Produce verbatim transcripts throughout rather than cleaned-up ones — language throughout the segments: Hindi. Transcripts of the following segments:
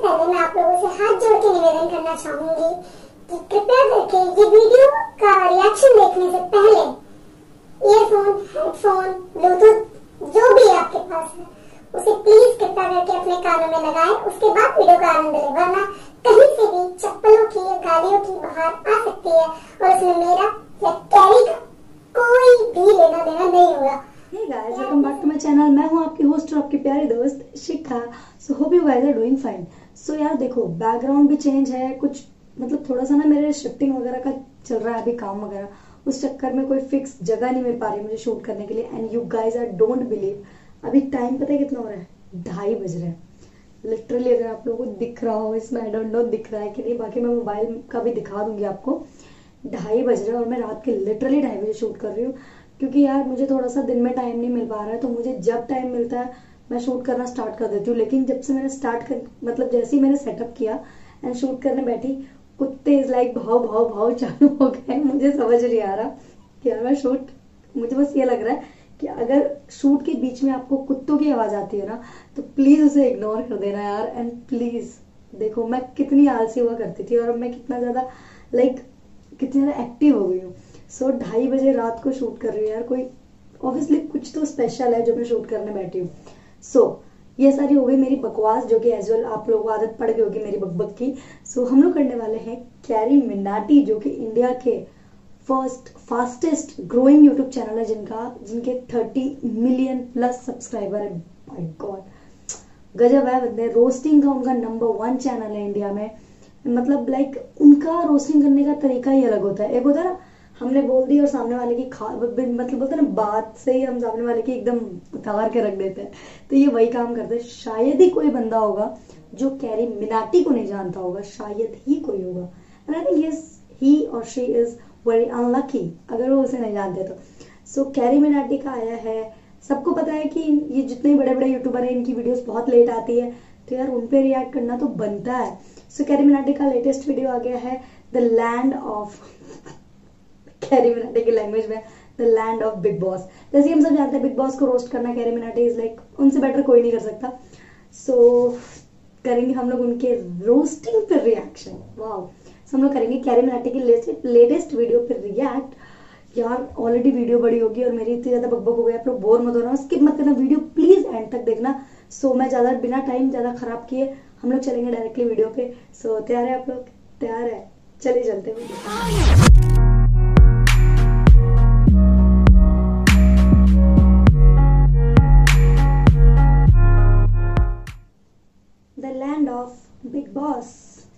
पहले मैं आप लोगों से हाथ जोड़ के निवेदन करना चाहूंगी कि कृपया करके ये वीडियो का रिएक्शन देखने से पहले ईयरफोन, हेडफोन, ब्लूटूथ जो भी आपके पास है उसे प्लीज कृपया करके अपने कानों में लगाएं, उसके बाद वीडियो का आनंद लें, वरना कहीं से भी चप्पलों की या गालियों की बाहर आ सकती है और उसमें मेरा या कैरी का कोई भी लेना देना नहीं होगा। Hey guys, welcome back to my channel। मैं हूँ आपकी होस्ट और आपकी प्यारी दोस्त Shikha. So hope you guys are doing fine. So यार देखो, बैकग्राउंड भी चेंज है कुछ, मतलब थोड़ा सा ना मेरे शिफ्टिंग वगैरह का चल रहा है अभी काम वगैरह, उस चक्कर में कोई फिक्स जगह नहीं मिल पा रही मुझे शूट करने के लिए। And you guys are don't believe, अभी टाइम पता है कितना हो रहा है? ढाई बज रहे हैं लिटरली। अगर आप लोगों को दिख रहा हो इसमें, आई डोंट नो दिख रहा है कि नहीं, बाकी मैं मोबाइल का भी दिखा दूंगी आपको। ढाई बज रहे हैं और मैं रात के लिटरली ढाई बजे शूट कर रही हूँ, क्योंकि यार मुझे थोड़ा सा दिन में टाइम नहीं मिल पा रहा है, तो मुझे जब टाइम मिलता है मैं शूट करना स्टार्ट कर देती हूँ। लेकिन जब से मैंने स्टार्ट कर मतलब जैसे ही मैंने सेटअप किया एंड शूट करने बैठी, कुत्ते इज लाइक भाव भाव भाव चालू हो गए। मुझे समझ नहीं आ रहा कि यार मैं शूट, मुझे बस ये लग रहा है कि अगर शूट के बीच में आपको कुत्तों की आवाज आती है ना, तो प्लीज उसे इग्नोर कर देना यार। एंड प्लीज देखो मैं कितनी आलसी हुआ करती थी और अब मैं कितना ज्यादा लाइक कितनी ज्यादा एक्टिव हो गई हूँ। सो ढाई बजे रात को शूट कर रही हूँ यार, कोई ऑब्वियसली कुछ तो स्पेशल है जो मैं शूट करने बैठी हूँ। सो so, ये सारी हो गई मेरी बकवास, जो कि एज वेल आप लोगों को आदत पड़ गई होगी मेरी बकबक की। सो so, हम लोग करने वाले हैं कैरी मिनाटी, जो कि इंडिया के first fastest growing YouTube channel है, जिनका जिनके थर्टी मिलियन प्लस सब्सक्राइबर है। माय गॉड गजब है बंदे। रोस्टिंग का उनका नंबर वन चैनल है इंडिया में। मतलब लाइक उनका रोस्टिंग करने का तरीका ही अलग होता है। एक होता है ना, हमने बोल दी और सामने वाले की खा मतलब बोलते हैं ना, बात से ही हम सामने वाले की एकदम उतार के रख देते हैं, तो ये वही काम करते हैं। शायद ही कोई बंदा होगा जो कैरी मिनाटी को नहीं जानता होगा, शायद ही कोई होगा। And I think yes he और शी इज वेरी अनलकी अगर वो उसे नहीं जानते तो। सो so, कैरी मिनाटी का आया है, सबको पता है कि ये जितने बड़े बड़े यूट्यूबर हैं इनकी वीडियोस बहुत लेट आती है, तो यार उन पे रिएक्ट करना तो बनता है। सो कैरी मिनाटी का लेटेस्ट वीडियो आ गया है, the land of Carry Minati की लैंग्वेज में, the land of Bigg Boss. जैसे हम सब जानते हैं बिग बॉस को रोस्ट करना कैरी मिनाटी इज लाइक उनसे बेटर कोई नहीं कर सकता। सो so, करेंगे हम लोग उनके रोस्टिंग पे रिएक्शन। वाओ, हम लोग करेंगे कैरी मिनाटी की लेटेस्ट वीडियो पे रिएक्ट। यार ऑलरेडी वीडियो बड़ी होगी और मेरी इतनी ज्यादा बकबक हो गई, आप लोग बोर मत होना, स्किप मत करना, वीडियो प्लीज एंड तक देखना। सो so, मैं ज्यादा बिना टाइम ज्यादा खराब किए हम लोग चलेंगे डायरेक्टली वीडियो पे। सो so, तैयार है आप लोग? तैयार है, चलिए चलते हैं। The land of Big Boss।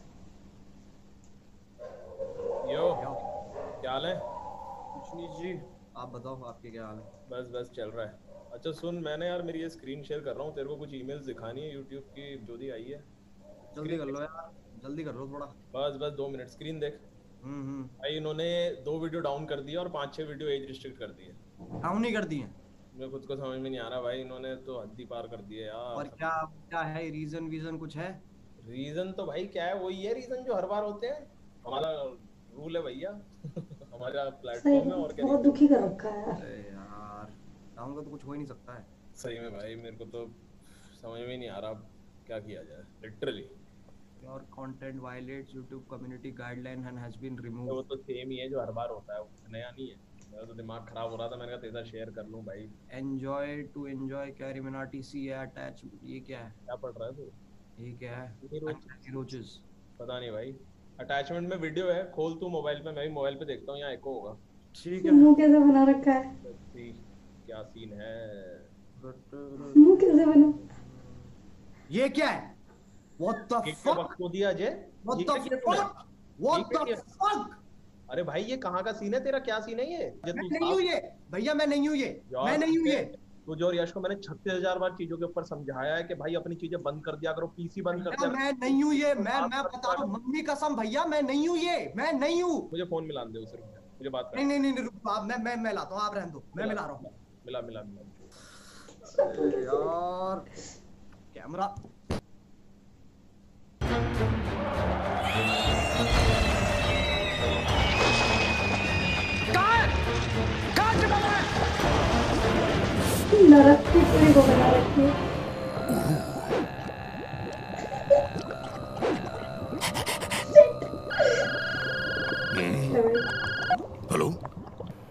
यो, क्या हाल है? कुछ नहीं जी, आप बताओ आपके क्या हाल है? बस बस चल रहा है। अच्छा सुन, मैंने यार मेरी ये स्क्रीन शेयर कर रहा हूँ, तेरे को कुछ ईमेल्स दिखानी है यूट्यूब की जो भी आई है। जल्दी कर लो यार, जल्दी कर लो थोड़ा। बस बस दो मिनट, स्क्रीन देख। हम्म हम्म भाई इन्होंने दो वीडियो डाउन कर दिया और पांच छह वीडियो एज रिस्ट्रिक्ट कर दिए। डाउन नहीं कर दिए? मुझे खुद को समझ में नहीं आ रहा भाई, इन्होंने तो हद ही पार कर दिए यार। और क्या क्या है रीजन? वीजन कुछ है? रीजन तो भाई क्या है, वही है रीजन जो हर बार होते हैं। हमारा रूल है भैया हमारा प्लेटफॉर्म है और क्या। बहुत दुखी कर रखा है अरे यार, डाउन का तो कुछ हो ही नहीं सकता है। सही में भाई, मेरे को तो समझ में नहीं आ रहा क्या किया जाए literally. Your content violates YouTube community guideline and has been तो वो रिमूव्ड। तो सेम ही है जो हर बार होता है, नया नहीं है। मेरा तो दिमाग खराब हो रहा था, मैंने कहा तेरा शेयर कर लूं भाई। Enjoy to enjoy Carry Minati see attach. ये क्या है? क्या पढ़ रहा है तू? ये क्या है? रोचेस। पता नहीं भाई, अटैचमेंट में वीडियो है, खोल तू मोबाइल पे, मैं भी मोबाइल पे देखता हूँ, यहाँ एको होगा। ठीक है। मुंह कैसे बना रखा है? क्या सीन है? मुंह कैसे बना? ये क्या है? What the fuck? को दिया जे? What the fuck? What the fuck? अरे भाई ये कहाँ का सीन है तेरा? क्या सीन है ये? मैं नहीं हूँ ये भैया, मैं नहीं हूँ ये, मैं नहीं हूँ ये। तुझे और यश को मैंने छत्तीस हजार बार चीजों के ऊपर समझाया है कि भाई अपनी चीजें बंद कर दिया करो, पीसी बंद कर दिया। मैं नहीं हूँ ये, मैं मैं बता रहा हूँ मम्मी कसम भैया, मैं नहीं हूँ ये, मैं नहीं हूँ। मुझे फोन मिला दे उसे, मुझे बात नहीं नहीं नहीं रुक, आप मैं मैं मैं लाता हूँ, आप रहने दो, मैं मिला रहा हूँ। मिला मिला मिला यार कैमरा नरक की पूरी को बना रखी है।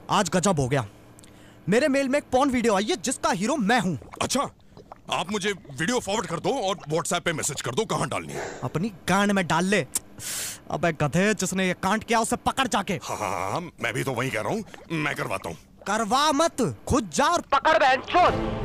आज गजब हो गया। मेरे मेल में एक पॉर्न वीडियो आई है जिसका हीरो मैं हूँ। अच्छा, आप मुझे वीडियो फॉरवर्ड कर दो और व्हाट्सएप पे मैसेज कर दो कहाँ डालनी है। अपनी गांड में डाल ले। अबे गधे, जिसने ये कांड किया उसे पकड़ जाके। हाँ हाँ हाँ, मैं भी तो वही कह रहा हूँ, मैं करवाता हूँ। करवा मत, खुद जा और पकड़ बहनचोद।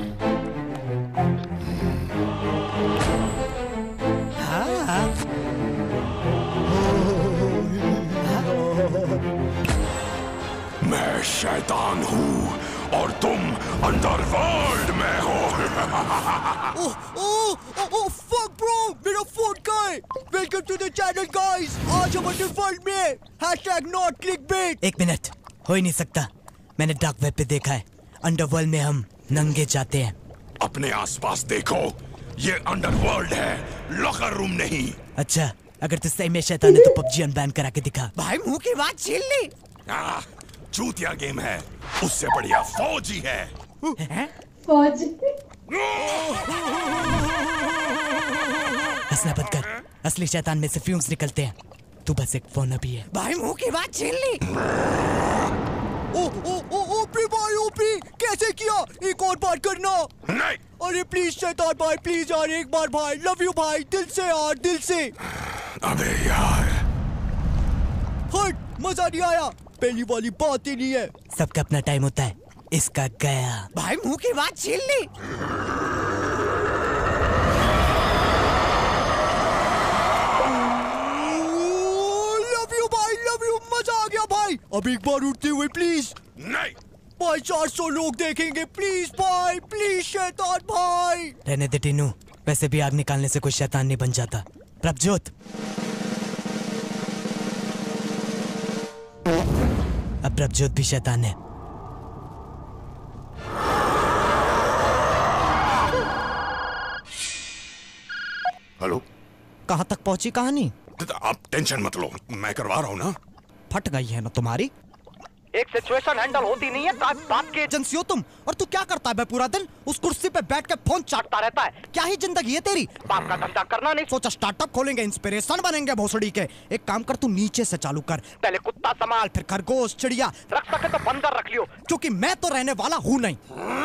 मैं शैतान हूँ और तुम अंडरवर्ल्ड में हो। Oh oh oh fuck bro, मेरा फोन कहाँ है? Welcome to the channel guys. आज हम अंडरवर्ल्ड में हैं। Hashtag not clickbait. एक मिनट, हो ही नहीं सकता। मैंने डार्क वेब पे देखा है, अंडरवर्ल्ड में हम नंगे जाते हैं। अपने आसपास देखो, ये अंडरवर्ल्ड है, लॉकर रूम नहीं। अच्छा, अगर तू सही में शैतान है तो पबजी अनबैन करा के दिखा। भाई मुंह की बात छीन ली। आ, चूतिया गेम है, उससे बढ़िया फौजी है। फौज। हंसना बंद कर, असली शैतान में से फ्यूम्स निकलते हैं। तू बस एक फोन अभी है। भाई मुंह की बात छीन ली। ओ ओ ओ ओपी भाई, ओपी कैसे किया? एक और बार करना। नहीं। अरे प्लीज शैतान भाई, प्लीज यार, एक बार भाई। लव यू भाई, दिल से यार, दिल से। अबे यार, हट, मजा नहीं आया। पहली वाली बात ही नहीं है। सबका अपना टाइम होता है, इसका गया। भाई मुंह की बात छीन ली। लव यू भाई, लव यू, मजा आ गया भाई। अब एक बार उठते हुए प्लीज। नहीं भाई, चार सौ लोग देखेंगे, प्लीज भाई, प्लीज शैतान भाई। रहने दे टीनू, वैसे भी आग निकालने से कोई शैतान नहीं बन जाता। प्रभजोत, अब प्रभजोत भी शैतान है। हेलो, कहाँ तक पहुंची कहानी? आप टेंशन मत लो, मैं करवा रहा हूँ ना। फट गई है ना तुम्हारी? एक सिचुएशन हैंडल होती नहीं है, बात बात के एजेंसी हो तुम। और तू क्या करता है बे पूरा दिन? उस कुर्सी पे बैठ के फोन चाटता रहता है। क्या ही जिंदगी है तेरी? बाप का धंधा करना नहीं। सोचा स्टार्टअप खोलेंगे, इंस्पिरेशन बनेंगे भोसड़ी के। एक काम कर, तू नीचे से चालू कर। पहले कुत्ता संभाल, फिर खरगोश, चिड़िया। रख सके तो बंदर रख लियो, क्योंकि मैं तो रहने वाला हूँ नहीं।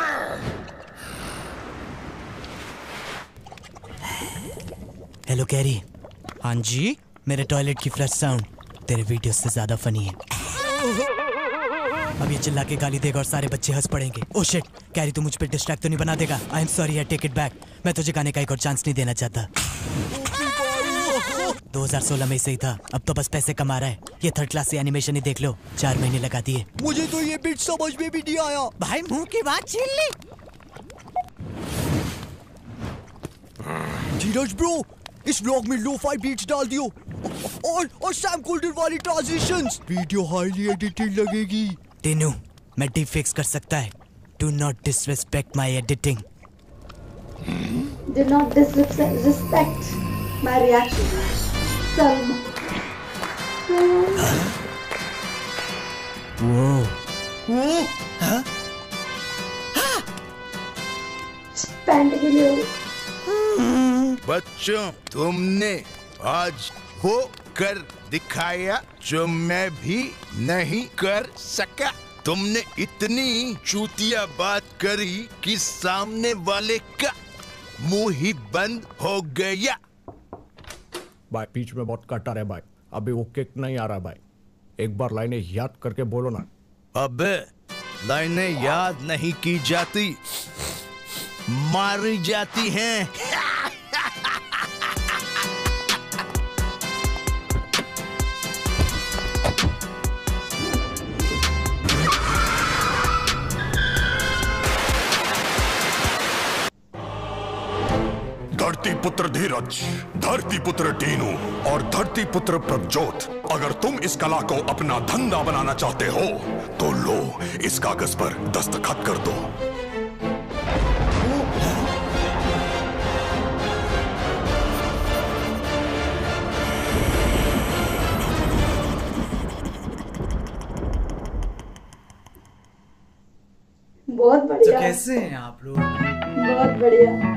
हेलो कैरी। हाँ जी, मेरे टॉयलेट की फ्लश साउंड तेरे वीडियो से ज्यादा फनी है। अब ये चिल्ला के गाली देगा और सारे बच्चे हंस पड़ेंगे। ओह शिट, कैरी तू मुझ पे डिस्ट्रैक्ट तो नहीं बना देगा? I am sorry, I take it back. मैं तुझे गाने का एक और चांस नहीं देना चाहता। दो हज़ार सोलह में सही था, अब तो बस पैसे कमा रहा है। ये थर्ड क्लास से एनिमेशन ही देख लो, चार महीने लगा दिए। मुझे तो ये बीट समझ में भी नहीं आया। भाई मुंह की बात छीन ली। धीरज ब्रो, इस व्लॉग में लो-फाई बीट्स डाल दियो और और सैम गोल्डन वाली ट्रांजिशंस। वीडियो हाईली एडिटेड लगेगी। टीनू, मैं डीप फिक्स कर सकता है। Do not disrespect my editing. Do not disrespect my reaction. Salma. वो वो हाँ? पैंट के लिए बच्चों, तुमने आज वो कर दिखाया जो मैं भी नहीं कर सका। तुमने इतनी चूतिया बात करी कि सामने वाले का मुंह ही बंद हो गया। भाई बीच में बहुत कटर है भाई, अभी वो किक नहीं आ रहा भाई। एक बार लाइनें याद करके बोलो ना। अबे लाइनें याद नहीं की जाती, मारी जाती हैं। धरती पुत्र धीरज, धरती पुत्र टीनू और धरती पुत्र प्रभजोत, अगर तुम इस कला को अपना धंधा बनाना चाहते हो तो लो, इस कागज पर दस्तखत कर दो। बहुत बढ़िया। तो कैसे हैं आप लोग? बहुत बढ़िया।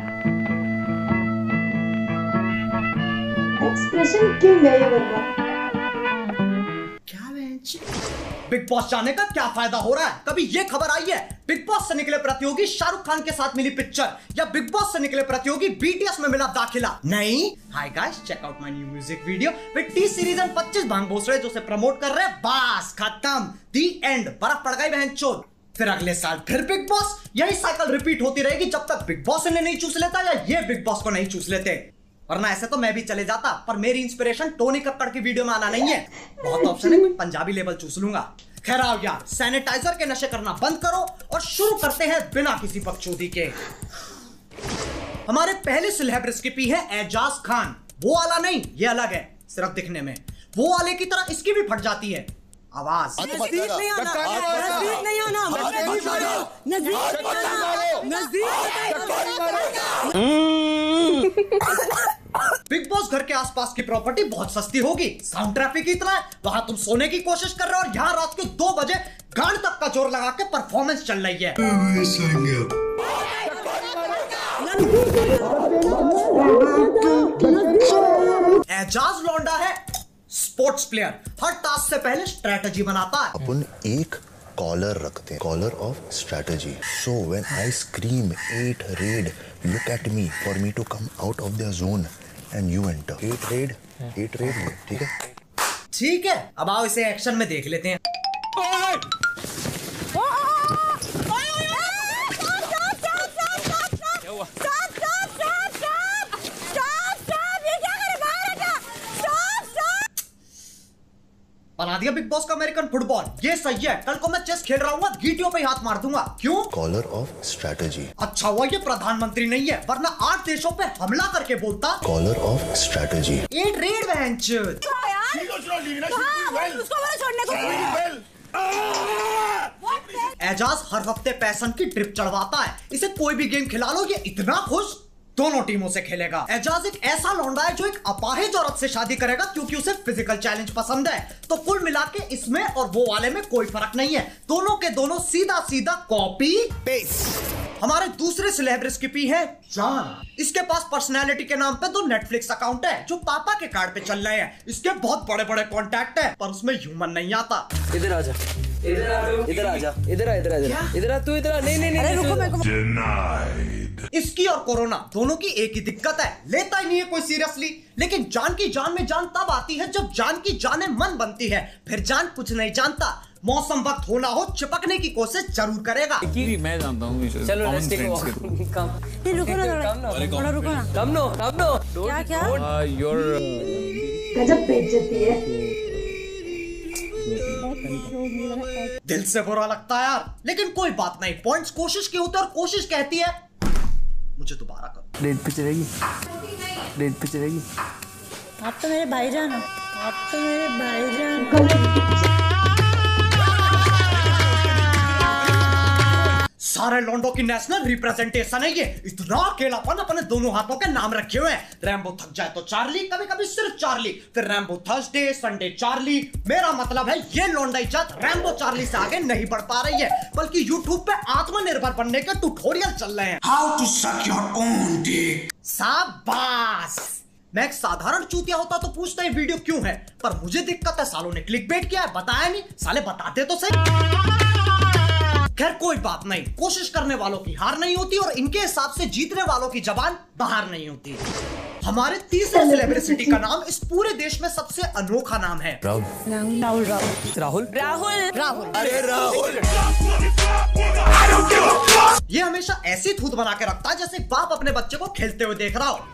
एक्सप्रेशन किंग है ये बंदा। क्या बिग बॉस जाने का क्या फायदा हो रहा है? कभी ये खबर आई है बिग बॉस से निकले प्रतियोगी शाहरुख खान के साथ मिली पिक्चर, या बिग बॉस से निकले प्रतियोगी बीटीएस में मिला दाखिला? नहीं। Hi guys, check out my new music video with T Series and पच्चीस भांग भोसड़े जो से प्रमोट कर रहे हैं। बस खत्म, दी एंड। बर्फ पड़ गई बहनचोद। फिर अगले साल फिर बिग बॉस। यही साइकिल रिपीट होती रहेगी जब तक बिग बॉस इन्हें नहीं चूस लेता या ये बिग बॉस को नहीं चूस लेते। वरना ऐसे तो मैं भी चले जाता, पर मेरी इंस्पिरेशन टोनी कक्कड़ की वीडियो में आना नहीं है। बहुत ऑप्शन है, पंजाबी लेवल चूस लूंगा। खैर आओ यार, सैनिटाइजर के नशे करना बंद करो और शुरू करते हैं बिना किसी बकचोदी के। हमारे पहले सेलेब रेसिपी है एजाज खान। वो वाला नहीं, ये अलग है, सिर्फ दिखने में। वो वाले की तरह इसकी भी फट जाती है आवाज। नजदीक नहीं आना, नजदीक नहीं आना, बिग बॉस घर के आसपास की प्रॉपर्टी बहुत सस्ती होगी, साउंड ट्रैफिक इतना है, वहां तुम सोने की कोशिश कर रहे हो और यहाँ रात के दो बजे गांड तक का जोर लगा के परफॉर्मेंस चल रही है। एजाज लौंडा है स्पोर्ट्स प्लेयर, हर टास्क से पहले स्ट्रेटजी बनाता है। अपन एक कॉलर रखते हैं, collar of strategy. So when I scream at red, look at me for me to come out of the zone and you enter. At red, at red, ठीक है? ठीक है, अब आओ इसे एक्शन में देख लेते हैं। बना दिया बिग बॉस का अमेरिकन फुटबॉल। ये सही है, कल को मैं चेस खेल रहा हूँ गीटियों पे हाथ मार दूंगा। क्यों? Collar of strategy. अच्छा हुआ ये प्रधानमंत्री नहीं है, वरना आठ देशों पे हमला करके बोलता। Collar of strategy. At red venture. Ejaz हर हफ्ते पैसन की ट्रिप चढ़वाता है। इसे कोई भी गेम खिला लो, ये इतना खुश दोनों टीमों से खेलेगा। एजाज एक ऐसा लौंडा है जो एक अपाहिज औरत से शादी करेगा क्योंकि उसे फिजिकल चैलेंज पसंद है। तो कुल मिला के इसमें और वो वाले में कोई फर्क नहीं है, दोनों के दोनों सीधा सीधा कॉपी पेस्ट। हमारे दूसरे सेलेब रेसिपी है जॉन। इसके पास पर्सनैलिटी के नाम पे दो नेटफ्लिक्स अकाउंट है जो पापा के कार्ड पे चल रहे हैं। इसके बहुत बड़े बड़े कॉन्टैक्ट है, पर उसमें ह्यूमन नहीं आता। इधर आ जा, इधर आ इधर आ जा, इधर आ, इधर आ, इधर आ, तू इधर आ। नहीं नहीं नहीं, अरे रुको, मेरे को इसकी और कोरोना दोनों की एक ही दिक्कत है, लेता ही नहीं है कोई सीरियसली। लेकिन जान की जान में जान तब आती है जब जान की जाने मन बनती है, फिर जान कुछ नहीं जानता। मौसम वक्त होना हो चिपकने की कोशिश जरूर करेगा। मैं जानता हूँ। चलो लेट्स टेक अ वॉक। रुको ना थोड़ा, रुको ना। Come no, come no. क्या क्या? योर गजब बेइज्जती है। दिल से बुरा लगता है यार, लेकिन कोई बात नहीं, पॉइंट्स कोशिश के होते और कोशिश कहती है मुझे दोबारा करो। रेड पे चलेगी, रेड पे चलेगी। आप तो मेरे भाईजान हो, आप तो मेरे भाईजान। सारे लॉन्डो की नेशनल रिप्रेजेंटेशन है ये। इतना अकेलापन अपने दोनों हाथों के नाम रखे हुए हैं। रैम्बो थक जाए तो चार्ली, कभी कभी सिर्फ चार्ली, फिर रैम्बो थर्सडे, संडे चार्ली। मेरा मतलब है ये लॉन्डाई जात रैम्बो चार्ली से आगे नहीं बढ़ पा रही है, बल्कि यूट्यूब पे आत्मनिर्भर बनने के ट्यूटोरियल चल रहे हैं। How to suck your own dick. शाबाश। मैं एक साधारण चूतिया होता तो पूछता ये वीडियो क्यों है, पर मुझे दिक्कत है सालों ने क्लिकबेट किया है, बताया नहीं। साले बताते तो सही। खैर कोई बात नहीं, कोशिश करने वालों की हार नहीं होती और इनके हिसाब से जीतने वालों की जबान बाहर नहीं होती। हमारे तीसरे सेलिब्रिटी का नाम इस पूरे देश में सबसे अनोखा नाम है राहुल। राहुल राहुल राहुल राहुल अरे राहुल। ये हमेशा ऐसी थूत बना के रखता है जैसे बाप अपने बच्चे को खेलते हुए देख रहा हो।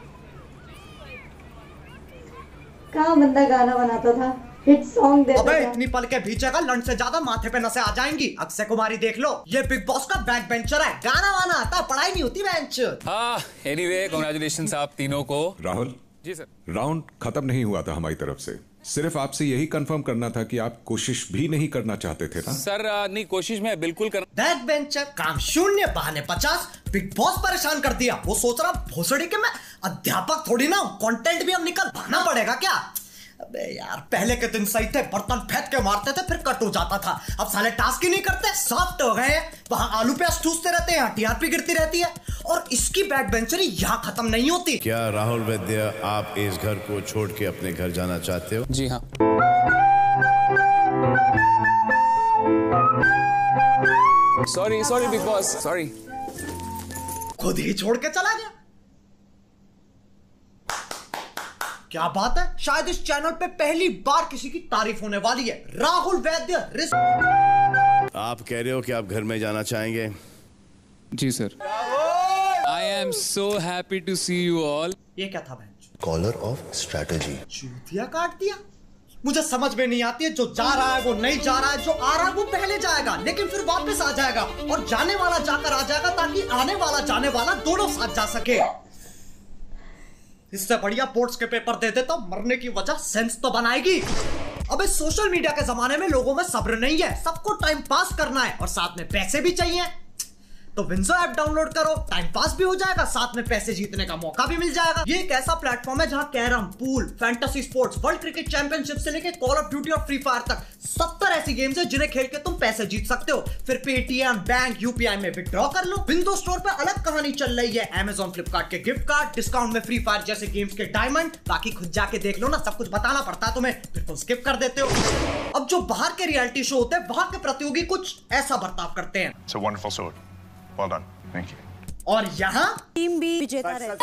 कहाँ बंदा गाना बनाता था, हिट सॉन्ग देता अबे था। इतनी पल के भीचेगा लंच से ज्यादा माथे पे नसें आ जाएंगी। अक्षय कुमारी देख लो, ये बिग बॉस का बैक बेंचर है, गाना वाना आता, पढ़ाई नहीं होती बेंच। हाँ, एनीवे कांग्रेचुलेशंस आप तीनों को। राहुल जी सर, राउंड खत्म नहीं हुआ था हमारी तरफ से, सिर्फ आपसे यही कंफर्म करना था कि आप कोशिश भी नहीं करना चाहते थे ना? सर नहीं, कोशिश मैं बिल्कुल कर। बैक बेंचर, काम शून्य, बहाने पचास। बिग बॉस परेशान कर दिया। वो सोच रहा भोसड़ी के मैं अध्यापक थोड़ी ना हूँ, कंटेंट भी हम निकल भाना पड़ेगा क्या? अबे यार पहले के दिन सही थे, बर्तन फेंक के मारते थे फिर कट हो जाता था। अब साले टास्क ही नहीं करते, सॉफ्ट हो गए। वहां आलू प्याज ठूसते रहते हैं, टीआरपी गिरती रहती है और इसकी बैक बेंचरी यहाँ खत्म नहीं होती। क्या राहुल वैद्य आप इस घर को छोड़ के अपने घर जाना चाहते हो? जी हाँ। Sorry sorry Bigg Boss, sorry. खुद ही छोड़ के चला गया। क्या बात है, शायद इस चैनल पे पहली बार किसी की तारीफ होने वाली है। राहुल वैद्य रिस्क। आप कह रहे हो कि आप घर में जाना चाहेंगे? जी sir. I am so happy to see you all. ये क्या था बहन? Collar of strategy. चूतिया काट दिया। मुझे समझ में नहीं आती है, जो जा रहा है वो नहीं जा रहा है, जो आ रहा है वो पहले जाएगा लेकिन फिर वापस आ जाएगा, और जाने वाला जाकर आ जाएगा ताकि आने वाला जाने वाला दोनों साथ जा सके। इससे बढ़िया बोर्ड्स के पेपर दे दे तो मरने की वजह सेंस तो बनाएगी। अब इस सोशल मीडिया के जमाने में लोगों में सब्र नहीं है, सबको टाइम पास करना है और साथ में पैसे भी चाहिए। तो विंजो ऐप डाउनलोड करो, टाइम पास भी हो जाएगा, साथ में पैसे जीतने का मौका भी मिल जाएगा। ये एक ऐसा प्लेटफॉर्म है जहां carrom, pool, fantasy sports, world cricket championship से लेकर कॉल ऑफ ड्यूटी और फ्री फायर तक सत्तर ऐसी गेम्स है जिन्हें खेल के तुम पैसे जीत सकते हो। फिर पेटीएम, बैंक, यूपीआई में विड्रॉ कर लो। विंडो स्टोर पे अलग कहानी चल रही है। अमेजॉन, फ्लिपकार्ट के गिफ्ट कार्ड, डिस्काउंट में फ्री फायर जैसे गेम्स के डायमंड। बाकी खुद जाके देख लो ना, सब कुछ बताना पड़ता है तुम्हें, फिर तुम स्किप कर देते हो। अब जो बाहर के रियलिटी शो होते हैं वहां के प्रतियोगी कुछ ऐसा बर्ताव करते हैं। It's a wonderful sword. Well done. Thank you. और यहाँ टीम भी विजेता रहती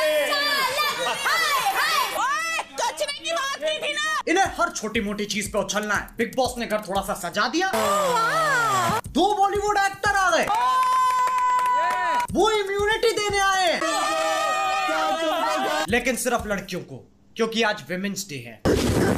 है। इन्हें हर छोटी मोटी चीज पे उछलना है। बिग बॉस ने घर थोड़ा सा सजा दिया, दो बॉलीवुड एक्टर आ गए, वो इम्यूनिटी देने आए, लेकिन सिर्फ लड़कियों को, क्योंकि आज विमेंस डे है।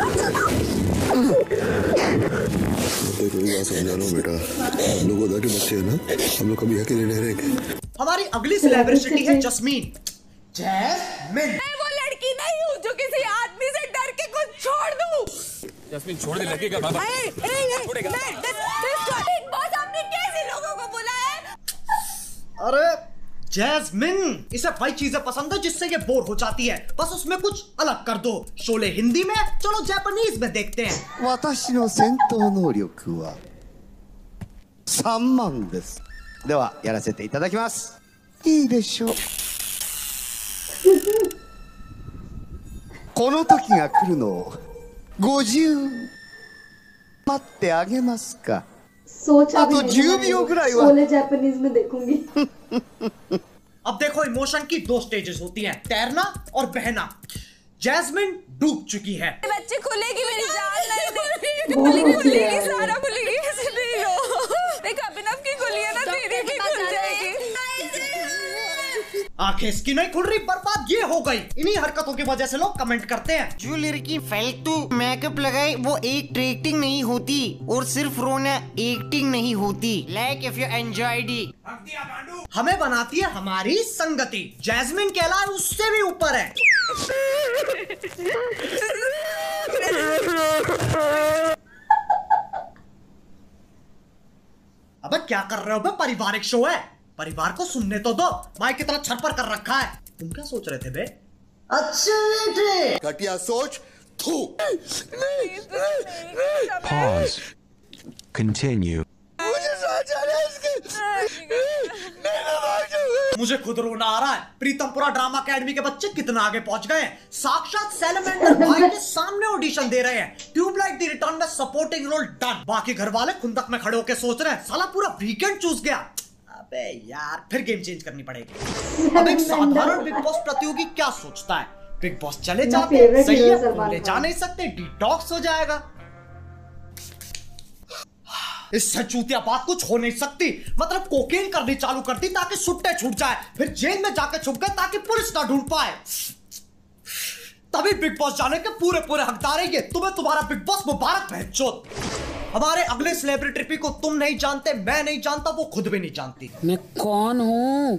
कोई बात समझा लो बेटा, हम लोग उधर के बच्चे हैं ना, हम लोग कभी अकेले नहीं रहेंगे। हमारी अगली सेलिब्रिटी है जस्मीन। जैस्मिन। मैं वो लड़की नहीं हूँ जो किसी आदमी से डर के कुछ छोड़ दूँ। जस्मीन छोड़ दे, लगेगा बाबा। छोड़ेगा। बिग बॉस आपने कैसे लोगों को बुलाया है? अरे जैस्मिन, इसे वही चीजें पसंद है जिससे ये बोर हो जाती है, बस उसमें कुछ अलग कर दो। शोले हिंदी में, चलो जापानीज में देखते हैं। 私の戦闘能力はさんまんです。ではやらせていただきます。いいでしょう。この時が来るのをごじゅう待ってあげますか。 सोचा भी तो नहीं जीव भी हो गया है। शोले जापानीज में देखूंगी। अब देखो, इमोशन की दो स्टेजेस होती हैं, तैरना और बहना। जैस्मिन डूब चुकी है। बच्चे खुलेगी मेरी जान नहीं, खुलेगी खुलेगी सारा खुलेगी, ऐसे नहीं लो। देख अभिनव की खुली है ना, तेरी भी खुल जाएगी। आंखें इसकी नहीं खुल रही, बर्बाद ये हो गई। इन्हीं हरकतों की वजह से लोग कमेंट करते हैं, जो लड़की फालतू मेकअप लगाए वो एक्टिंग नहीं होती, और सिर्फ रोना एक्टिंग नहीं होती। Like if you enjoyed it. हमें बनाती है हमारी संगति। जैस्मिन कहलाए उससे भी ऊपर है। अबे क्या कर रहे हो बे, पारिवारिक शो है, परिवार को सुनने तो दो। माइक की तरह छरपर कर रखा है। तुम क्या सोच रहे थे बे? अच्छा बेटे, घटिया सोच। थू। Pause. Continue. मुझे खुद रोना आ रहा है। प्रीतमपुरा ड्रामा अकेडमी के बच्चे कितना आगे पहुंच गए हैं। साक्षात सैलमेंडर भाई के सामने ऑडिशन दे रहे हैं। ट्यूबलाइट द रिटर्न में सपोर्टिंग रोल डन। बाकी घर वाले खुंदक में खड़े होकर सोच रहे हैं, साला पूरा वीकेंड चूस गया। अबे यार, फिर गेम चेंज करनी पड़ेगी। अब एक साधारण बिग बॉस प्रतियोगी क्या सोचता है? बिग बॉस चले जाते हैं, सही है, ले जा नहीं सकते, डिटॉक्स हो जाएगा। इससे चूतिया बात कुछ हो नहीं सकती। मतलब कोकेन करनी चालू कर दी ताकि सुट्टे छूट जाए, फिर जेल में जाके छुप गए ताकि पुलिस ना ढूंढ पाए। तभी बिग बॉस जाने के पूरे पूरे हकदार है ये। तुम्हें तुम्हारा बिग बॉस मुबारक बहनचोद। हमारे अगले सेलिब्रिटी को तुम नहीं जानते, मैं नहीं जानता, वो खुद भी नहीं जानती। मैं कौन हूँ?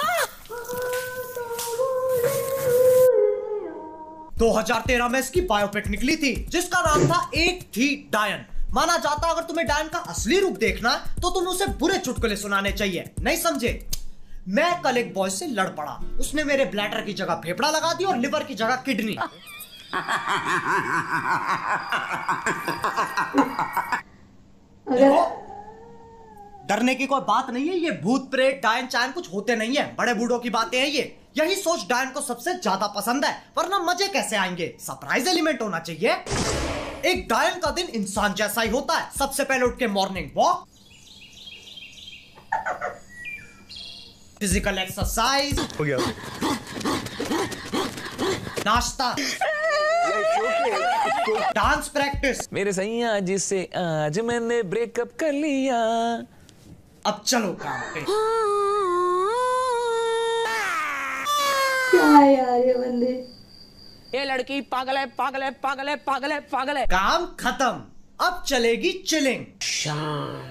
दो हज़ार तेरह में इसकी बायोपिक निकली थी जिसका नाम था एक थी डायन। माना जाता अगर तुम्हें डायन का असली रूप देखना है तो तुम्हें उसे बुरे चुटकुले सुनाने चाहिए। नहीं समझे? मैं कल एक बॉय से लड़ पड़ा, उसने मेरे ब्लैडर की जगह फेफड़ा लगा दी और लिवर की जगह किडनी। देखो, डरने की कोई बात नहीं है। ये भूत प्रेत डायन चायन कुछ होते नहीं है, बड़े बूढ़ों की बातें हैं ये। यही सोच डायन को सबसे ज्यादा पसंद है, वरना मजे कैसे आएंगे? सरप्राइज एलिमेंट होना चाहिए। एक डायन का दिन इंसान जैसा ही होता है। सबसे पहले उठ के मॉर्निंग वॉक, फिजिकल एक्सरसाइज हो गया, नाश्ता, डांस प्रैक्टिस। मेरे सैया जिससे आज मैंने ब्रेकअप कर लिया। अब चलो काम पे। क्या है यार ये बंदे? ये लड़की पागल है, पागल है, पागल है, पागल है, पागल है। काम खत्म, अब चलेगी चिलिंग। शाम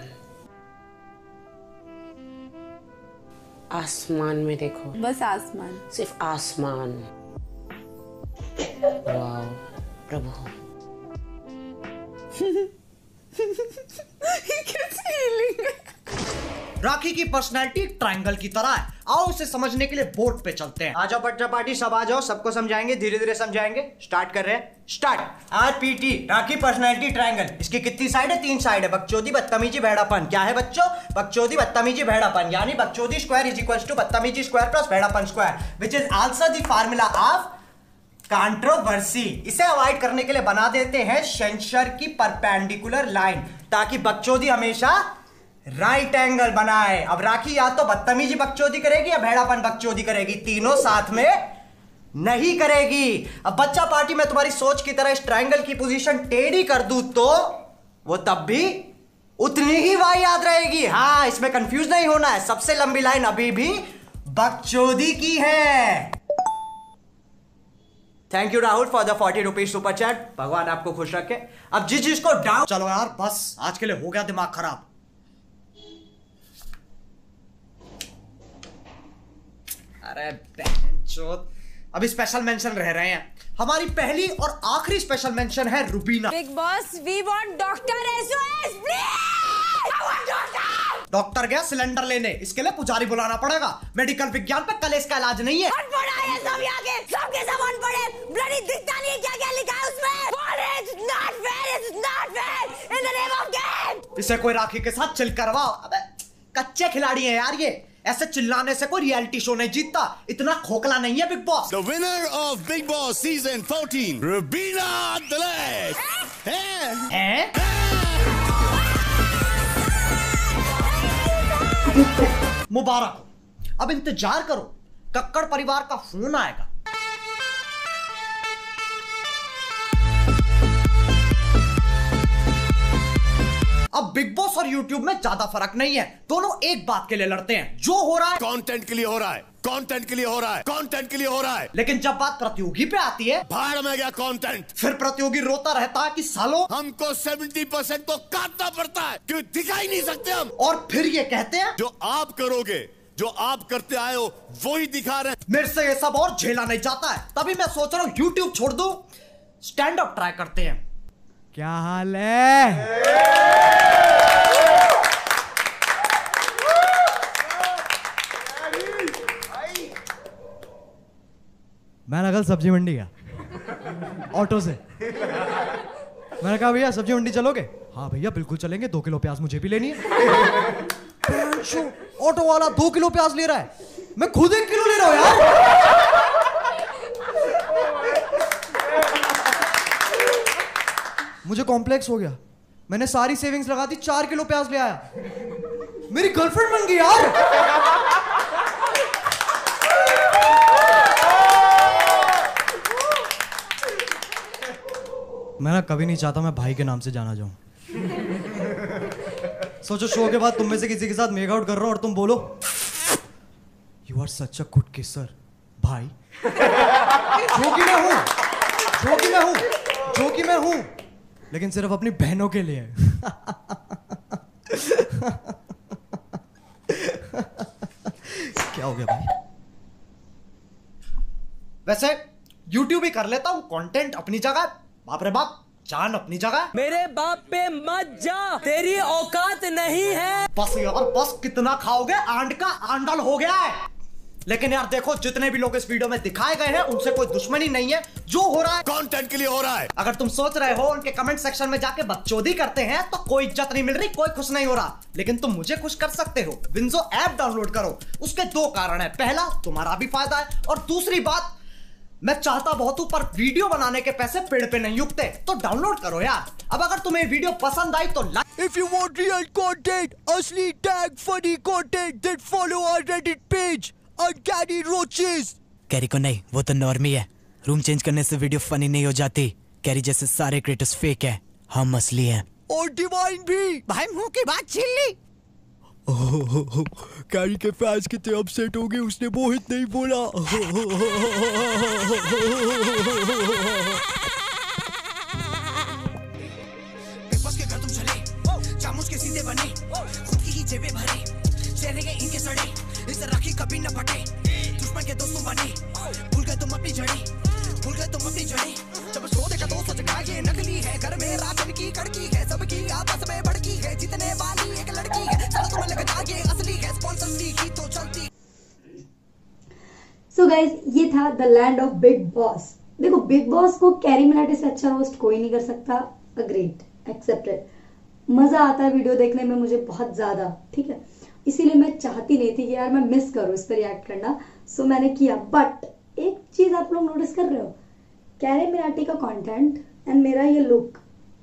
आसमान में देखो, बस आसमान, सिर्फ आसमान। वाह प्रभु। राखी की पर्सनैलिटी ट्रायंगल की तरह है। आओ इसे समझने के लिए बोर्ड पे चलते हैं। आ जाओ बच्चा पार्टी, सब आ जाओ, सबको समझाएंगे, धीरे धीरे समझाएंगे। स्टार्ट कर रहे हैं, start. RPT, Rakhi personality triangle. इसकी कितनी साइड है? तीन साइड है। बकचोदी, बदतमीजी, भेड़ापन। क्या है बच्चों? बकचोदी, बदतमीजी, भेड़ापन। यानी बकचोदी स्क्वायर इज इक्वल टू बदतमीजी स्क्वायर प्लस भेड़ापन square, which is also the formula of controversy. इसे अवॉइड करने के लिए बना देते हैं सेंसर की परपेंडिकुलर लाइन, ताकि बकचोदी हमेशा राइट एंगल बनाए। अब राखी या तो बदतमीजी बकचोदी करेगी या भेड़ापन बकचोदी करेगी, तीनों साथ में नहीं करेगी। अब बच्चा पार्टी में तुम्हारी सोच की तरह इस ट्रायंगल की पोजीशन टेढ़ी कर दूं तो वो तब भी उतनी ही वाई याद रहेगी। हाँ, इसमें कंफ्यूज नहीं होना है। सबसे लंबी लाइन अभी भी बकचोदी की है। Thank you Rahul for the forty rupees super chat. भगवान आपको खुश रखे। अब जिस जिसको डाउट, चलो यार बस आज के लिए हो गया दिमाग खराब। अरे बहनचोद, अभी स्पेशल मेंशन रह रहे हैं। हमारी पहली और आखिरी स्पेशल मेंशन है Rubina. Bigg Boss we want doctor SOS please. I want doctor. Doctor गया सिलेंडर लेने, इसके लिए पुजारी बुलाना पड़ेगा। मेडिकल विज्ञान पे कलेश का इलाज नहीं है। अनपढ़ है सब यहाँ के, सबके सब अनपढ़ है। ब्लडी दिखता नहीं क्या क्या लिखा है उसमें। It's not fair, it's not fair in the name of game। इसे कोई राखी के साथ चिल करवाओ। अबे कच्चे खिलाड़ी हैं यार ये, ऐसे चिल्लाने से कोई रियलिटी शो नहीं जीतता। इतना खोखला नहीं है Bigg Boss. The winner of Big Boss season fourteen, Rubina Dalek। हैं? हैं? मुबारक हो। अब इंतजार करो, कक्कड़ परिवार का फोन आएगा। अब बिग बॉस और यूट्यूब में ज्यादा फर्क नहीं है, दोनों एक बात के लिए लड़ते हैं। जो हो रहा है कंटेंट के लिए हो रहा है, कंटेंट के लिए हो रहा है, कंटेंट के लिए हो रहा है। लेकिन जब बात प्रतियोगी पे आती है, भाड़ में गया कंटेंट। फिर प्रतियोगी रोता रहता है कि सालों हमको सत्तर परसेंट तो काटना पड़ता है, क्यों दिखाई नहीं सकते हम। और फिर ये कहते हैं जो आप करोगे, जो आप करते आए हो वो ही दिखा रहे हैं। मेरे से ये सब और झेला नहीं जाता है, तभी मैं सोच रहा हूँ यूट्यूब छोड़ दूं, स्टैंड अप ट्राई करते हैं। क्या हाल है? मैंने कल सब्जी मंडी गया ऑटो से। मैंने कहा भैया सब्जी मंडी चलोगे? हाँ भैया बिल्कुल चलेंगे, दो किलो प्याज मुझे भी लेनी है। ऑटो वाला दो किलो प्याज ले रहा है, मैं खुद एक किलो ले रहा हूं यार। मुझे कॉम्प्लेक्स हो गया, मैंने सारी सेविंग्स लगा दी, चार किलो प्याज ले आया। मेरी गर्लफ्रेंड बन गई यार। मैं कभी नहीं चाहता मैं भाई के नाम से जाना जाऊं। सोचो शो के बाद तुम में से किसी के साथ मेक आउट कर रहा हूं और तुम बोलो you are such a good kisser भाई। जो कि मैं हूं, जो कि मैं हूं, जो कि मैं हूं, लेकिन सिर्फ अपनी बहनों के लिए। क्या हो गया भाई? वैसे यूट्यूब ही कर लेता हूं, कंटेंट अपनी जगह, बाप रे बाप जान अपनी जगह। मेरे बाप पे मत जा, तेरी औकात नहीं है। बस यार बस, कितना खाओगे? आंड का आंडल हो गया है। लेकिन यार देखो, जितने भी लोग इस वीडियो में दिखाए गए हैं उनसे कोई दुश्मनी नहीं है। जो हो रहा है कंटेंट के लिए हो रहा है। अगर तुम सोच रहे हो उनके कमेंट सेक्शन में जाके बकचोदी करते हैं तो कोई इज्जत नहीं मिल रही, कोई खुश नहीं हो रहा, लेकिन तुम मुझे खुश कर सकते हो। विंजो ऐप डाउनलोड करो। उसके दो कारण है, पहला तुम्हारा भी फायदा है और दूसरी बात मैं चाहता बहुत हूं पर वीडियो बनाने के पैसे पेड़ पे नहीं उगते, तो डाउनलोड करो यार। अब अगर तुम्हें वीडियो पसंद आई तो like. If you want real content, असली tag funny content, then follow our Reddit page, Uncanny Roaches. Carry को नहीं, वो तो नॉर्मी है। रूम चेंज करने से वीडियो फनी नहीं हो जाती। कैरी जैसे सारे क्रिएटर्स फेक है, हम असली हैं। और डिवाइन भी। भाई मुंह की बात छीन ली। कैरी के फैंस कितने अपसेट हो गए, उसने मोहित नहीं बोला। बस के घर तुम चले, चामच के सीधे बने, खुद की ही जेबें भरे, चेहरे के इनके सड़े, इसे राखी कभी न फटे, दुश्मन के दोस्त तुम बने, भूल गए तुम अपनी जड़ी, भूल गए तुम अपनी जड़ी, जब सो देखा तो सच का ये नकली है, घर में राशन की कड़की है, सबकी आपस में भड़की है, जीतने वाली एक लड़की है, सारा तुम्हें लगता ये असली है, स्पॉन्सर दी ही तो चलती। सो गाइज, ये था the land of Bigg Boss. देखो, बिग बॉस को कैरी मिनाटी से अच्छा होस्ट कोई नहीं कर सकता। Agreed, accepted. मजा आता है वीडियो देखने में मुझे बहुत ज्यादा, ठीक है। इसीलिए मैं चाहती नहीं थी कि यार मैं मिस करूं इस पर रिएक्ट करना, सो मैंने किया। बट एक चीज आप लोग नोटिस कर रहे हो, कैरी मिनाटी का कंटेंट एंड मेरा ये लुक,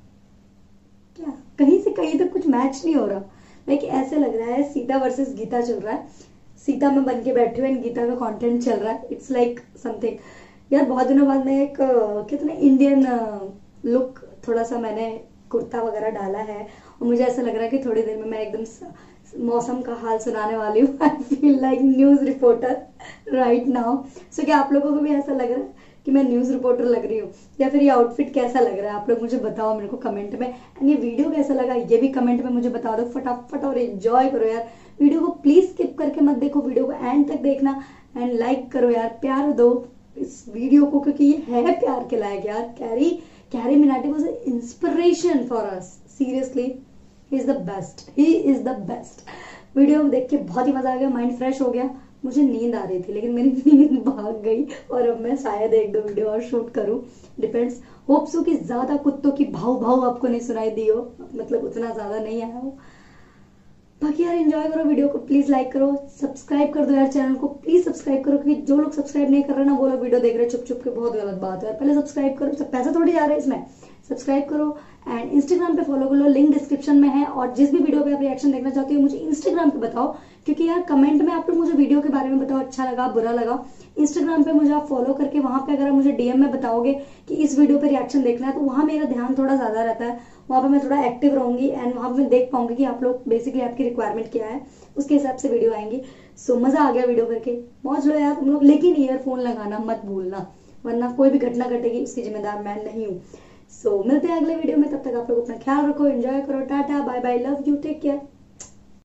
क्या कहीं से कहीं तक कुछ मैच नहीं हो रहा। लाइक ऐसे लग रहा है सीता वर्सेस गीता चल रहा है, सीता में बन के बैठे हुए एंड गीता का कंटेंट चल रहा है। इट्स लाइक समथिंग यार। बहुत दिनों बाद मैं एक कितने इंडियन लुक, थोड़ा सा मैंने कुर्ता वगैरह डाला है और मुझे ऐसा लग रहा है कि थोड़ी देर में मैं एकदम मौसम का हाल सुनाने वाली हूँ। I feel like news reporter right now. So क्या आप लोगों को भी ऐसा लग रहा है कि मैं न्यूज रिपोर्टर लग रही हूँ, या फिर ये आउटफिट कैसा लग रहा है आप लोग मुझे बताओ मेरे को कमेंट में। एंड ये वीडियो कैसा लगा ये भी कमेंट में मुझे बता दो फटाफट, और एंजॉय करो यार। वीडियो को प्लीज स्किप करके मत देखो, वीडियो को एंड तक देखना एंड लाइक करो यार, प्यार दो इस वीडियो को, क्योंकि ये है प्यार के लायक यार। Carry Carry Minati was an inspiration for us, seriously he is the best, he is the best। वीडियो देख के बहुत ही मजा आ गया, माइंड फ्रेश हो गया। मुझे नींद आ रही थी लेकिन मेरी नींद भाग गई और अब मैं शायद एक दो वीडियो और शूट करूं, डिपेंड्स। होप सो कि ज्यादा कुत्तों की भाव भाव आपको नहीं सुनाई दी हो, मतलब उतना ज्यादा नहीं आया हो। बाकी यार एंजॉय करो वीडियो को, प्लीज लाइक करो, सब्सक्राइब कर दो यार चैनल को, प्लीज सब्सक्राइब करो, क्योंकि जो लोग सब्सक्राइब नहीं कर रहे ना वो लोग वीडियो देख रहे चुप चुप के, बहुत गलत बात है यार। पहले सब्सक्राइब करो, सब पैसे थोड़ी जा रहे हैं इसमें, सब्सक्राइब करो। एंड इंस्टाग्राम पे फॉलो कर लो, लिंक डिस्क्रिप्शन में है। और जिस भी वीडियो पे आप रिएक्शन देखना चाहते हो मुझे इंस्टाग्राम पे बताओ, क्योंकि यार कमेंट में आप लोग मुझे वीडियो के बारे में बताओ, अच्छा लगा बुरा लगा। इंस्टाग्राम पे मुझे आप फॉलो करके वहां पे अगर आप मुझे डीएम में बताओगे कि इस वीडियो पे रिएक्शन देखना है, तो वहां मेरा ध्यान थोड़ा ज्यादा रहता है, वहां पे मैं थोड़ा एक्टिव रहूंगी एंड वहां पे मैं देख पाऊंगी कि आप लोग बेसिकली आपकी रिक्वायरमेंट क्या है, उसके हिसाब से वीडियो आएंगी। सो मजा आ गया वीडियो करके, मौज लो यार तुम लोग, लेकिन ईयरफोन लगाना मत भूलना, वरना कोई भी घटना घटेगी उसकी जिम्मेदार मैं नहीं हूँ। सो so, मिलते हैं अगले वीडियो में, तब तक आप लोग अपना ख्याल रखो, एंजॉय करो, tata bye bye, love you, take care.